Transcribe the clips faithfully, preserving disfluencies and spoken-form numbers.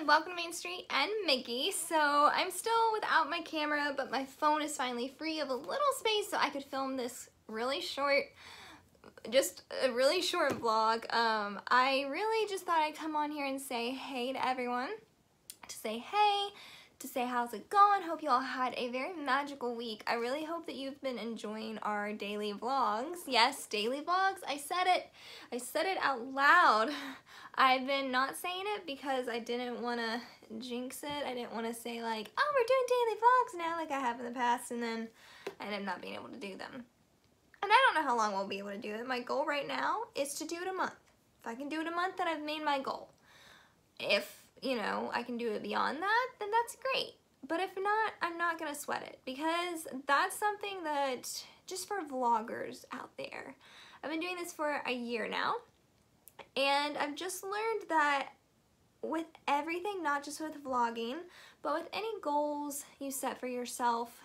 everyone, welcome to Main Street and Mickey. So I'm still without my camera, but my phone is finally free of a little space so I could film this really short, just a really short vlog. Um, I really just thought I'd come on here and say hey to everyone, to say hey, to say how's it going. Hope you all had a very magical week. I really hope that you've been enjoying our daily vlogs. Yes, daily vlogs. I said it. I said it out loud. I've been not saying it because I didn't want to jinx it. I didn't want to say like, oh, we're doing daily vlogs now like I have in the past, and then I ended up not being able to do them. And I don't know how long we'll be able to do it. My goal right now is to do it a month. If I can do it a month, then I've made my goal. If you know, I can do it beyond that, then that's great. But if not, I'm not gonna sweat it, because that's something that, just for vloggers out there, I've been doing this for a year now, and I've just learned that with everything, not just with vlogging, but with any goals you set for yourself,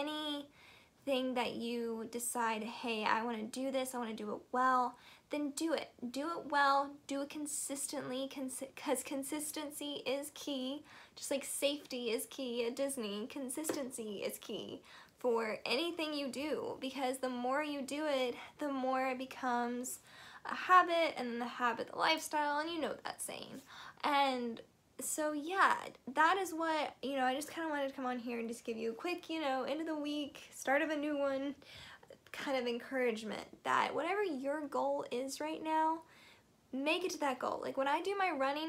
anything that you decide, hey, I wanna do this, I wanna do it well, then do it. Do it well, do it consistently, because consistency is key. Just like safety is key at Disney, consistency is key for anything you do, because the more you do it, the more it becomes a habit, and the habit, the lifestyle, and you know that saying. And so yeah, that is what, you know, I just kind of wanted to come on here and just give you a quick, you know, end of the week, start of a new one, kind of encouragement that whatever your goal is right now, make it to that goal. Like when I do my running,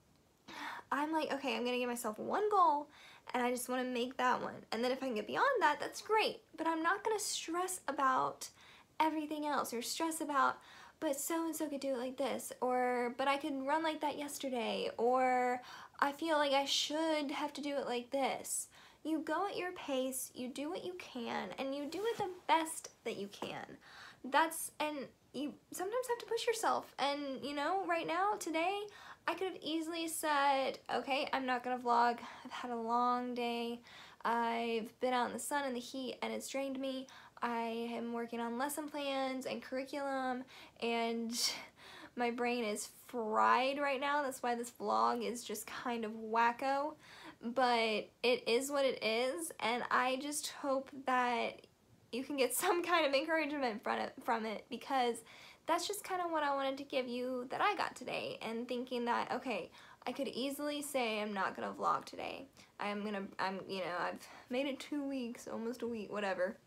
I'm like, okay, I'm gonna give myself one goal and I just want to make that one, and then if I can get beyond that, that's great, but I'm not gonna stress about everything else, or stress about, but so and so could do it like this, or but I could run like that yesterday, or I feel like I should have to do it like this. You go at your pace, you do what you can, and you do it the best that you can. That's, and you sometimes have to push yourself. And you know, right now, today, I could have easily said, okay, I'm not gonna vlog. I've had a long day. I've been out in the sun and the heat, and it's drained me. I am working on lesson plans and curriculum, and my brain is fried right now. That's why this vlog is just kind of wacko. But it is what it is, and I just hope that you can get some kind of encouragement from it, from it because that's just kind of what I wanted to give you that I got today, and thinking that, okay, I could easily say I'm not gonna vlog today. I'm gonna, I'm, you know, I've made it two weeks, almost a week, whatever,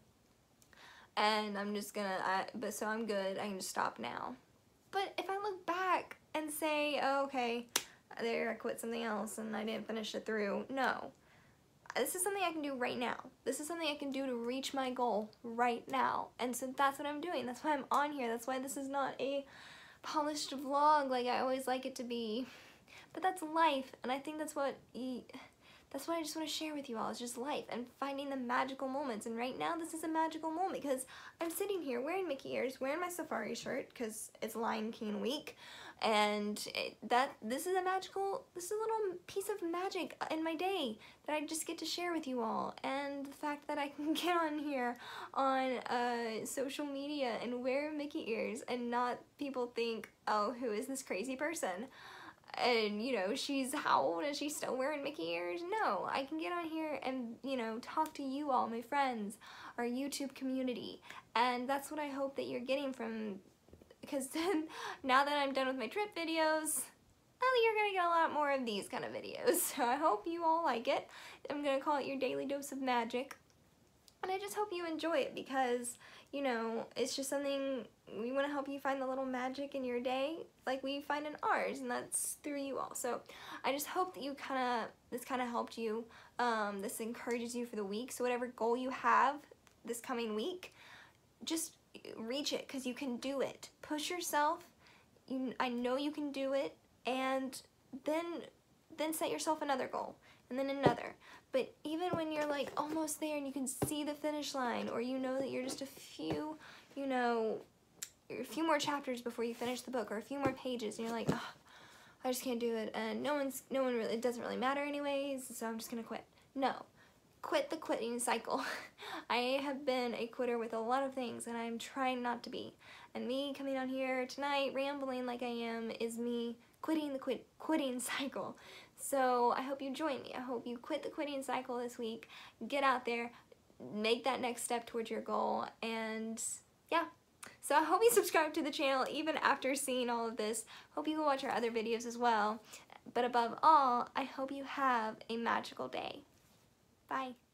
and I'm just gonna, I, but so I'm good, I can just stop now. But if I look back and say, oh, okay, there, I quit something else and I didn't finish it through. No. This is something I can do right now. This is something I can do to reach my goal right now. And so that's what I'm doing. That's why I'm on here. That's why this is not a polished vlog like I always like it to be. But that's life, and I think that's what you, that's what I just want to share with you all. It's just life and finding the magical moments. And right now, this is a magical moment because I'm sitting here wearing Mickey ears, wearing my safari shirt because it's Lion King week. And it, that this is a magical, this is a little piece of magic in my day that I just get to share with you all. And the fact that I can get on here on uh, social media and wear Mickey ears and not people think, oh, who is this crazy person? And, you know, she's, how old is she still wearing Mickey ears? No, I can get on here and, you know, talk to you all, my friends, our YouTube community. And that's what I hope that you're getting from, because then, now that I'm done with my trip videos, well, you're going to get a lot more of these kind of videos. So I hope you all like it. I'm going to call it your daily dose of magic. And I just hope you enjoy it because, you know, it's just something, we want to help you find the little magic in your day like we find in ours, and that's through you all. So I just hope that you kind of, this kind of helped you, um, this encourages you for the week. So whatever goal you have this coming week, just reach it because you can do it. Push yourself. You, I know you can do it, and then, then set yourself another goal, and then another. But even when you're like almost there and you can see the finish line, or you know that you're just a few, you know, a few more chapters before you finish the book, or a few more pages, and you're like, oh, I just can't do it, and no one's, no one really, it doesn't really matter anyways, so I'm just gonna quit. No, quit the quitting cycle. I have been a quitter with a lot of things, and I'm trying not to be. And me coming on here tonight rambling like I am is me quitting the quit quitting cycle. So I hope you join me. I hope you quit the quitting cycle this week. Get out there, make that next step towards your goal, and yeah. So I hope you subscribe to the channel even after seeing all of this. Hope you go watch our other videos as well. But above all, I hope you have a magical day. Bye.